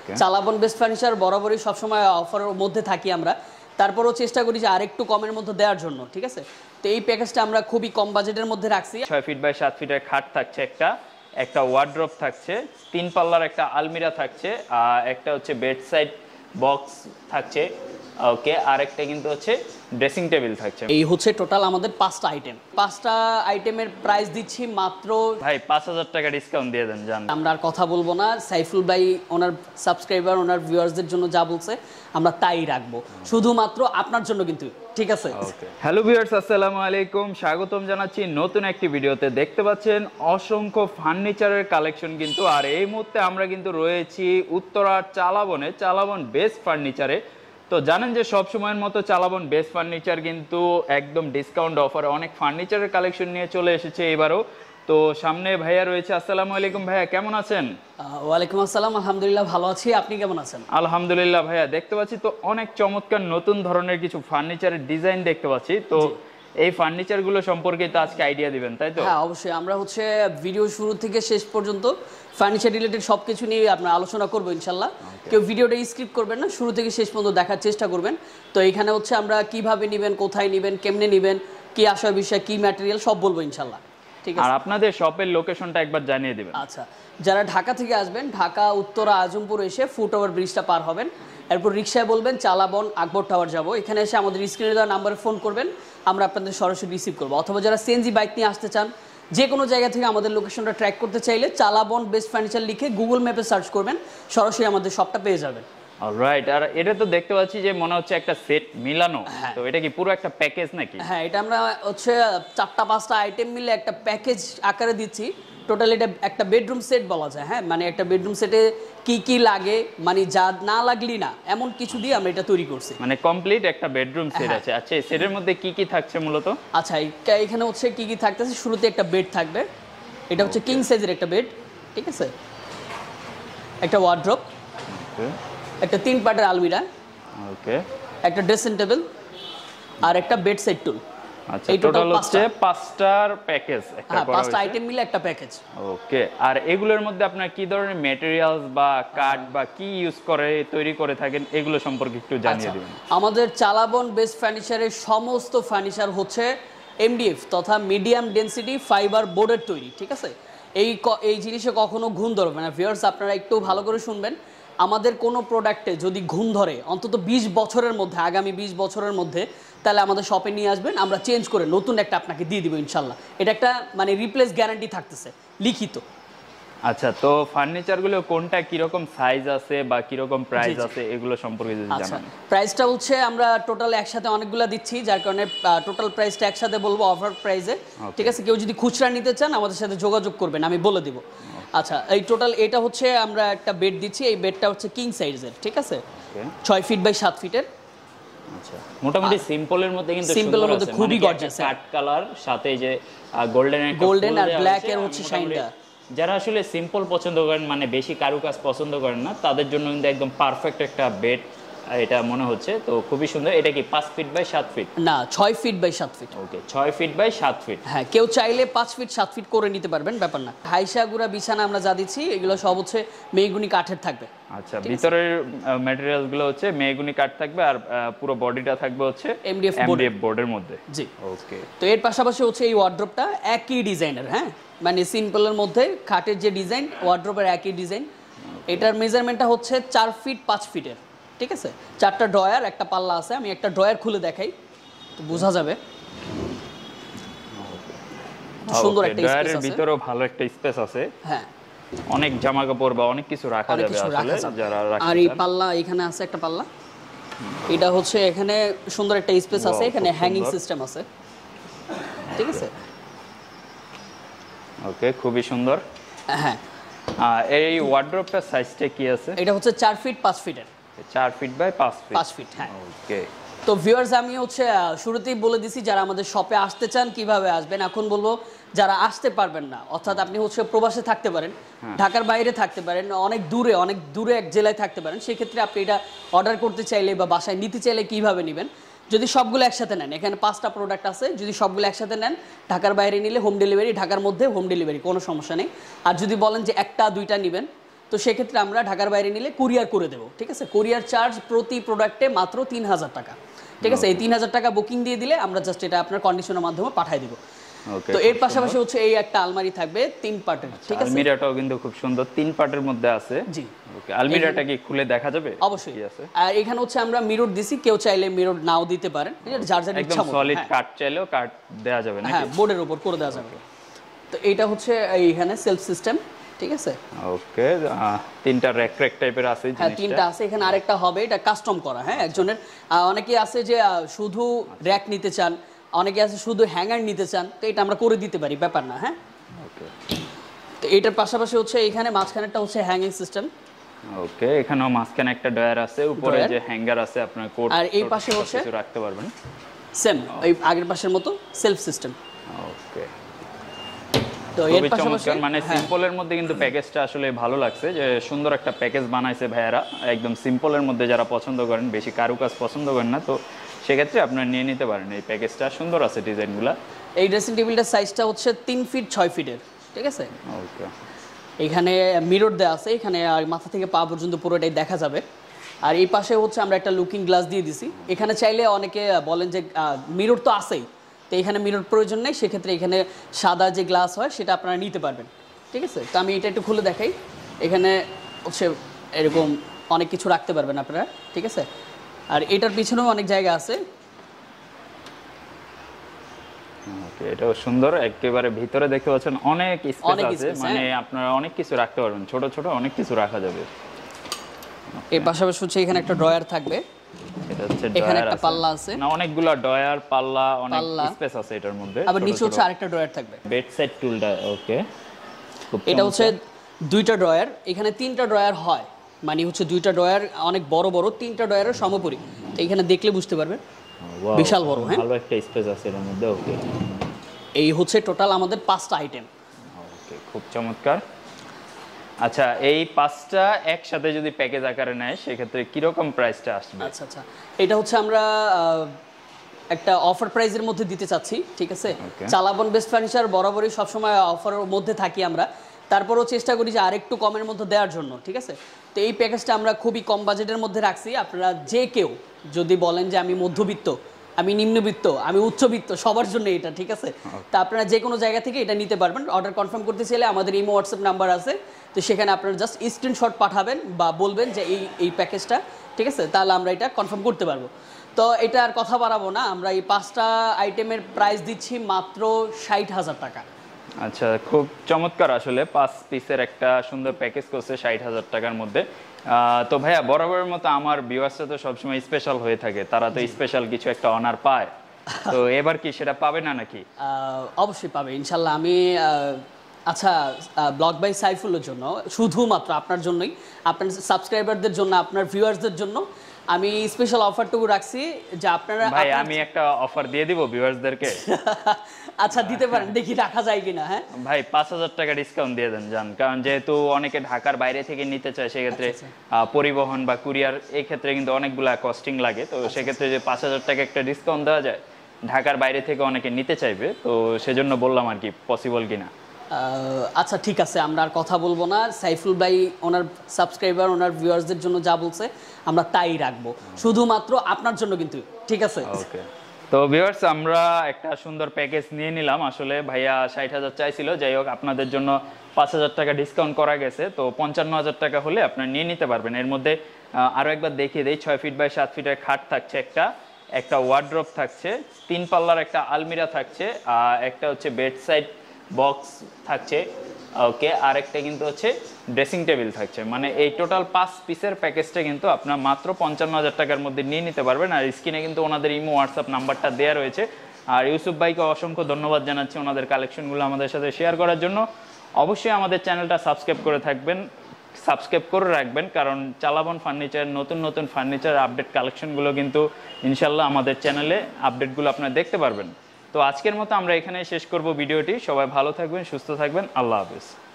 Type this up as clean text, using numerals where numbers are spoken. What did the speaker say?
চালাবন best furniture বরাবরই সবসময় অফারের মধ্যে থাকি আমরা, তারপরও চেষ্টা করি যে আরেকটু কমের মধ্যে দেওয়ার জন্য, ঠিক আছে। তো এই প্যাকেজটা আমরা খুবই কম বাজেটের মধ্যে রাখছি। 6 ফিট বাই 7 ফিটের খাট থাকছে, একটা ওয়ার্ড্রপ থাকছে, 3 পাল্লার একটা আলমিরা থাকছে, একটা হচ্ছে বেড সাইড বক্স থাকছে, ওকে, আর একটা কিন্তু হচ্ছে ড্রেসিং টেবিল থাকছে। এই হচ্ছে টোটাল আমাদের 5টা আইটেম। 5টা আইটেমের প্রাইস দিচ্ছি মাত্র ভাই 5000 টাকা ডিসকাউন্ট দিয়ে দেন জান। আমরা আর কথা বলবো না, সাইফুল ভাই ওনার সাবস্ক্রাইবার ওনার ভিউয়ার্সদের জন্য যা বলছে আমরা তাই রাখবো, শুধুমাত্র আপনার জন্য কিন্তু, ঠিক আছে। হ্যালো ভিউয়ার্স, আসসালামু আলাইকুম, স্বাগতম জানাচ্ছি নতুন একটি ভিডিওতে। দেখতে পাচ্ছেন অসংখ্য ফার্নিচারের কালেকশন কিন্তু, আর এই মুহূর্তে আমরা কিন্তু রয়েছি উত্তরার চালাবনে, চালাবন বেস্ট ফার্নিচারে। তো জানেন যে সব সময়ের মতো চালাবন বেস্ট ফার্নিচার কিন্তু একদম ডিসকাউন্ট অফারে অনেক ফার্নিচারের কালেকশন নিয়ে চলে এসেছে এবারও। তো সামনে ভাইয়া রয়েছে। আসসালামু আলাইকুম ভাইয়া, কেমন আছেন? ওয়ালাইকুম আসসালাম, আলহামদুলিল্লাহ ভালো আছি, আপনি কেমন আছেন? আলহামদুলিল্লাহ ভাইয়া, দেখতে পাচ্ছি তো অনেক চমৎকার নতুন ধরনের কিছু ফার্নিচারের ডিজাইন দেখতে পাচ্ছি। তো এই ফার্নিচার গুলো সম্পর্কে তো আজকে আইডিয়া দিবেন, তাই তো? হ্যাঁ অবশ্যই, আমরা হচ্ছে ভিডিও শুরু থেকে শেষ পর্যন্ত ফার্নিচার রিলেটেড সবকিছু নিয়ে আপনার আলোচনা করবো ইনশাল্লাহ। কেউ ভিডিওটা স্কিপ করবেন না, শুরু থেকে শেষ পর্যন্ত দেখার চেষ্টা করবেন। তো এখানে হচ্ছে আমরা কিভাবে নেবেন, কোথায় নেবেন, কেমনে নেবেন, কি আসার বিষয়, কি ম্যাটেরিয়াল সব বলবো ইনশাল্লাহ, ঠিক আছে। আর আপনাদের শপের লোকেশনটা একবার জানিয়ে দিবেন। আচ্ছা, যারা ঢাকা থেকে আসবেন, ঢাকা উত্তরা আজমপুর এসে ফুট ওভার ব্রিজটা পার হবেন, এরপর রিক্সায় বলবেন চালাবন আকবর টাওয়ার যাব, এখানে এসে আমাদের স্ক্রিনে দেওয়া নাম্বারে ফোন করবেন, আমরা আপনাদের সরাসরি রিসিভ করবো। অথবা যারা সিএনজি বাইক নিয়ে আসতে চান, যে কোনো জায়গা থেকে আমাদের লোকেশনটা ট্র্যাক করতে চাইলে চালাবন বেস্ট ফার্নিচার লিখে গুগল ম্যাপে সার্চ করবেন, সরাসরি আমাদের শপটা পেয়ে যাবেন। অলরাইট, আর এটা তো দেখতে পাচ্ছি যে মনে হচ্ছে একটা সেট মিলানো, তো এটা কি পুরো একটা প্যাকেজ নাকি? হ্যাঁ, এটা আমরা হচ্ছে 4টা-5টা আইটেম মিলে একটা প্যাকেজ আকারে দিচ্ছি। টোটাল এটা একটা বেডরুম সেট বলা যায়। হ্যাঁ, মানে একটা বেডরুম সেটে কি কি লাগে, মানে যা না লাগলি না এমন কিছু দিয়ে আমরা এটা তৈরি করছি, মানে কমপ্লিট একটা বেডরুম সেট আছে। আচ্ছা, এই সেটের মধ্যে কি কি থাকছে মূলত? আচ্ছা, এখানে হচ্ছে কি কি থাকতেছে, শুরুতে একটা বেড থাকবে, এটা হচ্ছে কিং সাইজের একটা বেড, ঠিক আছে, একটা ওয়ার্ড্রপ, একটা 3 পার্টের আলমিরা, ওকে, একটা ড্রেসিং টেবিল আর একটা বেড সাইড টুল। আচ্ছা, এই টোটাল হচ্ছে 5টার প্যাকেজ, একটা করা হয়েছে 5টা আইটেম মিলে একটা প্যাকেজ। ওকে, আর এগুলোর মধ্যে আপনারা কি ধরনের ম্যাটেরিয়ালস বা কাঠ বা কি ইউজ করে তৈরি করে থাকেন, এগুলো সম্পর্কে একটু জানিয়ে দিবেন। আমাদের চালাবন বেস্ট ফার্নিচারের সমস্ত ফার্নিচার হচ্ছে এমডিএফ তথা মিডিয়াম ডেনসিটি ফাইবার বোর্ডের তৈরি, ঠিক আছে। এই জিনিসে কখনো ঘুণ ধরবে না। ভিউয়ার্স, আপনারা একটু ভালো করে শুনবেন, আমাদের কোনো প্রোডাক্টে যদি ঘুণ ধরে অন্তত 20 বছরের মধ্যে, আগামী 20 বছরের মধ্যে, তাহলে আমাদের শপে নিয়ে আসবেন, আমরা চেঞ্জ করে নতুন একটা আপনাকে দিয়ে দিব ইনশাল্লাহ। এটা একটা মানে রিপ্লেস গ্যারান্টি থাকতেছে লিখিত। আচ্ছা, তো ফার্নিচারগুলো কোনটা কিরকম সাইজ আছে বা কিরকম প্রাইস আছে এগুলো সম্পর্কে যদি জানান। প্রাইসটা হচ্ছে আমরা টোটাল একসাথে অনেকগুলো দিচ্ছি, যার কারণে টোটাল প্রাইসটা একসাথে বলবো অফার প্রাইসে, ঠিক আছে। কেউ যদি খুচরা নিতে চান আমাদের সাথে যোগাযোগ করবেন, আমি বলে দিব। আচ্ছা, এই টোটাল এটা হচ্ছে আমরা একটা বেড দিচ্ছি, এই বেডটা হচ্ছে কিং সাইজের, ঠিক আছে, 6 ফিট বাই 7 ফিটের। আচ্ছা, মোটামুটি সিম্পলের মধ্যে কিন্তু সিম্পলের মধ্যে খুবই গর্জিয়াস, কাট কালার সাথে যে গোল্ডেন আর ব্ল্যাক এর হচ্ছে শাইনটা। যারা আসলে সিম্পল পছন্দ করেন, মানে বেশি কারুকাজ পছন্দ করেন না, তাদের জন্য কিন্তু একদম পারফেক্ট একটা বেড এটা মনে হচ্ছে। তো খুবই সুন্দর। এটা কি 5 ফিট বাই 7 ফিট? না, 6 feet by 7 feet. Okay, 6 feet by 7 feet. হ্যাঁ, কেউ চাইলে 5 ফিট 7 ফিট করে নিতে পারবেন, ব্যাপার না। হাইসা গুড়া বিছানা আমরা যা দিচ্ছি এগুলো সব হচ্ছে মেহগুনি কাঠের থাকবে। আচ্ছা, ভিতরের ম্যাটেরিয়ালস গুলো হচ্ছে মেহগুনি কাঠ থাকবে, আর পুরো বডিটা থাকবে হচ্ছে এমডিএফ বোর্ডের মধ্যে। জি, ওকে। তো এর পাশাপাশি হচ্ছে এই ওয়ার্ড্রপটা একই ডিজাইনের, হ্যাঁ, মানে সিম্পলের মধ্যে খাটের যে ডিজাইন, ওয়ার্ড্রপের একই ডিজাইন। এটার মেজারমেন্টটা হচ্ছে 4 ফিট 5 ফিটের, ঠিক আছে। 4টা ড্রয়ার, একটা পাল্লা আছে, আমি একটা ড্রয়ার খুলে দেখাই তো বোঝা যাবে। সুন্দর একটা স্পেস আছে, ভিতরেও ভালো একটা স্পেস আছে। হ্যাঁ, অনেক জামা কাপড় বা অনেক কিছু রাখা যাবে আসলে যারা রাখতে চান। আর এই পাল্লা, এখানে আছে একটা পাল্লা, এটা হচ্ছে এখানে সুন্দর একটা স্পেস আছে, এখানে হ্যাঙ্গিং সিস্টেম আছে, ঠিক আছে। ওকে, খুবই সুন্দর। হ্যাঁ, এই ওয়ার্ড্রপটার সাইজটা কি আছে? এটা হচ্ছে 4 ফিট 5 ফিটের। 4 ফিট বাই 5 ফিট, হ্যাঁ। ওকে। তো ভিউয়ার্স, আমি হচ্ছে শুরুতেই বলে দিছি যারা আমাদের শপে আসতে চান কিভাবে আসবেন। এখন বলবো যারা আসতে পারবেন না, অর্থাৎ আপনি হচ্ছে প্রবাসে থাকতে পারেন, ঢাকার বাইরে থাকতে পারেন, অনেক দূরে এক জেলায় থাকতে পারেন, সেক্ষেত্রে আপনি এটা অর্ডার করতে চাইলে বা বাসায় নিতে চাইলে কিভাবে নেবেন। যদি সবগুলো একসাথে নেন, এখানে 5টা প্রোডাক্ট আছে, যদি সবগুলো একসাথে নেন, ঢাকার বাইরে নিলে হোম ডেলিভারি, ঢাকার মধ্যে হোম ডেলিভারি, কোনো সমস্যা নেই। আর যদি বলেন যে 1টা 2টা নেবেন, তো সেক্ষেত্রে আমরা ঢাকার বাইরে নিলে কুরিয়ার করে দেবো, ঠিক আছে। কুরিয়ার চার্জ প্রতি প্রোডাক্টে মাত্র 3000 টাকা, ঠিক আছে। এই 3000 টাকা বুকিং দিয়ে দিলে আমরা জাস্ট এটা আপনার কন্ডিশনের মাধ্যমে পাঠিয়ে দিব। তো এর পাশাপাশি হচ্ছে এই একটা আলমারি থাকবে 3 পার্টের, ঠিক আছে। আলমিরাটাও কিন্তু খুব সুন্দর 3 পার্টের মধ্যে আছে। জি, ওকে। আলমিরাটা কি খুলে দেখা যাবে? অবশ্যই আছে। আর এখানে হচ্ছে আমরা মিরর দিছি, কেউ চাইলে মিরর নাও দিতে পারেন, যার যার ইচ্ছা মতো। একদম সলিড কাট চাইলেও কাট দেয়া যাবে নাকি? হ্যাঁ, বোর্ডের উপর করে দেওয়া যাবে। তো এটা হচ্ছে এইখানে সেলফ সিস্টেম, ঠিক আছে। ওকে, 3টা র‍্যাক টাইপের আছে জিনিসটা। হ্যাঁ, 3টা আছে। এখানে আরেকটা হবে, এটা কাস্টম করা। হ্যাঁ, একজনের অনেকে আছে যে শুধু র‍্যাক নিতে চান, অনেকে আছে শুধু হ্যাঙ্গার নিতে চান, তো এটা আমরা করে দিতে পারি, ব্যাপার না। হ্যাঁ, ওকে। তো এটার পাশাপাশি হচ্ছে এখানে মাঝখানেরটা হচ্ছে হ্যাঙ্গিং সিস্টেম। ওকে, এখানেও মাঝখানে একটা ডয়ার আছে, উপরে যে হ্যাঙ্গার আছে আপনার কোট, আর এই পাশে হচ্ছে কিছু রাখতে পারবেন সেম এই আগের পাশের মতো সেলফ সিস্টেম। ওকে। তো এর পাশাপাশি মানে সিম্পলের মধ্যে কিন্তু প্যাকেজটা আসলে ভালো লাগছে, যে সুন্দর একটা প্যাকেজ বানাইছে ভাইয়ারা। একদম সিম্পলের মধ্যে যারা পছন্দ করেন, বেশি কারুকাজ পছন্দ করেন না, তো সেক্ষেত্রে আপনারা নিয়ে নিতে পারেন। এই প্যাকেজটা সুন্দর আছে ডিজাইনগুলো। এই ড্রেসিং টেবিলটার সাইজটা হচ্ছে 3 ফিট 6 ফিটের, ঠিক আছে। ওকে। এখানে মিরর দেওয়া আছে, এখানে আর মাথা থেকে পা পর্যন্ত পুরোটাই দেখা যাবে। আর এই পাশে হচ্ছে আমরা একটা লুকিং গ্লাস দিয়ে দিছি। এখানে চাইলে অনেকে বলেন যে মিরর তো আছেই, তো এখানে মিরর প্রয়োজন নেই, সেক্ষেত্রে এখানে সাদা যে গ্লাস হয় সেটা আপনারা নিতে পারবেন, ঠিক আছে। তো আমি এটা একটু খুলে দেখাই। এখানে হচ্ছে এরকম অনেক কিছু রাখতে পারবেন আপনারা, ঠিক আছে। আর এটার পিছনেও অনেক জায়গা আছে। ওকে, এটাও সুন্দর। একেবারে ভিতরে দেখতে পাচ্ছেন অনেক স্পেস আছে, মানে আপনারা অনেক কিছু রাখতে পারবেন, ছোট ছোট অনেক কিছু রাখা যাবে। এর পাশাপাশি হচ্ছে এখানে একটা ড্রয়ার থাকবে, এটা হচ্ছে এখানে একটা পাল্লা আছে, না অনেকগুলো ড্রয়ার, পাল্লা, অনেক স্পেস আছে এটার মধ্যে। আবার নিচে হচ্ছে আরেকটা ড্রয়ার থাকবে, বেড সাইড টুলটা। ওকে, এটা হচ্ছে 2টা ড্রয়ার। এখানে 3টা ড্রয়ার হয়, মানে হচ্ছে 2টা ড্রয়ার অনেক বড় বড়, 3টা ড্রয়ারের সমপরি। তো এখানে দেখলে বুঝতে পারবেন বিশাল বড়। হ্যাঁ, ভালো একটা স্পেস আছে এর মধ্যে। ওকে, এই হচ্ছে টোটাল আমাদের 5টা আইটেম। ওকে, খুব চমৎকার। আচ্ছা, এই 5টা একসাথে যদি প্যাকেজ আকারে নেয় সেক্ষেত্রে কি রকম প্রাইসটা আসবে? আচ্ছা আচ্ছা, এটা হচ্ছে আমরা একটা অফার প্রাইজের মধ্যে দিতে চাচ্ছি, ঠিক আছে। চালাবন বেস্ট ফার্নিচার বরাবরই সবসময় অফারের মধ্যে থাকি আমরা, তারপরও চেষ্টা করি যে আরেকটু কমের মধ্যে দেওয়ার জন্য, ঠিক আছে। তো এই প্যাকেজটা আমরা খুবই কম বাজেটের মধ্যে রাখছি। আপনারা যে কেউ যদি বলেন যে আমি মধ্যবিত্ত, আমি নিম্নবিত্ত, আমি উচ্চবিত্ত, সবার জন্য এটা, ঠিক আছে। তা আপনারা যে কোনো জায়গা থেকে এটা নিতে পারবেন। অর্ডার কনফার্ম করতে চাইলে আমাদের ইমো হোয়াটসঅ্যাপ নাম্বার আছে, তো সেখানে আপনারা জাস্ট স্ক্রিনশট পাঠাবেন বা বলবেন যে এই প্যাকেজটা, ঠিক আছে, তাহলে আমরা এটা কনফার্ম করতে পারবো। তো এটা আর কথা বাড়াবো না, আমরা এই 5টা আইটেমের প্রাইস দিচ্ছি মাত্র 60,000 টাকা। আচ্ছা, খুব চমৎকার। আসলে 5 পিসের একটা সুন্দর প্যাকেজ করছে 60,000 টাকার মধ্যে। তো ভাইয়া, বরাবরের মতো আমার ভিউয়ার্সরা তো সবসময় স্পেশাল হয়ে থাকে, তারা তো স্পেশাল কিছু একটা অনার পায়, তো এবার কি সেটা পাবে না নাকি? অবশ্যই পাবে ইনশাল্লাহ। আমি আচ্ছা, ব্লগ বাই সাইফুলের জন্য, শুধুমাত্র আপনার জন্যই, আপনার সাবস্ক্রাইবারদের জন্য, আপনার ভিউয়ার্সদের জন্য আমি স্পেশাল অফারটুকু রাখছি যে আপনারা। ভাই, আমি একটা অফার দিয়ে দিব ভিউয়ার্সদেরকে। আচ্ছা, দিতে পারেন, দেখি রাখা যায় কিনা। হ্যাঁ ভাই, 5,000 টাকা ডিসকাউন্ট দিয়ে দেন জান, কারণ যেহেতু অনেকে ঢাকার বাইরে থেকে নিতে চায়, সেক্ষেত্রে পরিবহন বা কুরিয়ার এই ক্ষেত্রে কিন্তু অনেকগুলা কস্টিং লাগে। তো সেক্ষেত্রে যে 5,000 টাকা একটা ডিসকাউন্ট দেওয়া যায়, ঢাকার বাইরে থেকে অনেকে নিতে চাইবে, তো সেজন্য বললাম আর কি, পসিবল কিনা। আচ্ছা, ঠিক আছে, আমরা আর কথা বলবো না। সাইফুল ভাই ওনার সাবস্ক্রাইবার, ওনার ভিউয়ার্সদের জন্য যা বলছে আমরা তাই রাখবো, শুধুমাত্র আপনার জন্য কিন্তু, ঠিক আছে। ওকে, তো ভিউয়ার্স, আমরা একটা সুন্দর প্যাকেজ নিয়ে নিলাম। আসলে ভাইয়া 60,000 চাইছিল, যাই হোক আপনাদের জন্য 5,000 টাকা ডিসকাউন্ট করা গেছে, তো 55,000 টাকা হলে আপনারা নিয়ে নিতে পারবেন। এর মধ্যে আরও একবার দেখিয়ে দেই, 6 ফিট বাই 7 ফিটের খাট থাকছে, একটা ওয়ার্ড্রপ থাকছে, 3 পাল্লার একটা আলমিরা থাকছে, একটা হচ্ছে বেড সাইড বক্স থাকছে, ওকে, আর একটা কিন্তু হচ্ছে ড্রেসিং টেবিল থাকছে। মানে এই টোটাল 5 পিসের প্যাকেজটা কিন্তু আপনার মাত্র 55,000 টাকার মধ্যে নিয়ে নিতে পারবেন। আর স্ক্রিনে কিন্তু ওনাদের ইমো হোয়াটসঅ্যাপ নাম্বারটা দেওয়া রয়েছে। আর ইউসুফ ভাইকে অসংখ্য ধন্যবাদ জানাচ্ছি ওনাদের কালেকশনগুলো আমাদের সাথে শেয়ার করার জন্য। অবশ্যই আমাদের চ্যানেলটা সাবস্ক্রাইব করে থাকবেন, সাবস্ক্রাইব করে রাখবেন, কারণ চালাবন ফার্নিচার নতুন নতুন ফার্নিচার আপডেট কালেকশনগুলো কিন্তু ইনশাল্লাহ আমাদের চ্যানেলে আপডেটগুলো আপনারা দেখতে পারবেন। তো আজকের মতো আমরা এখানে শেষ করব ভিডিওটি। সবাই ভালো থাকবেন, সুস্থ থাকবেন, আল্লাহ হাফেজ।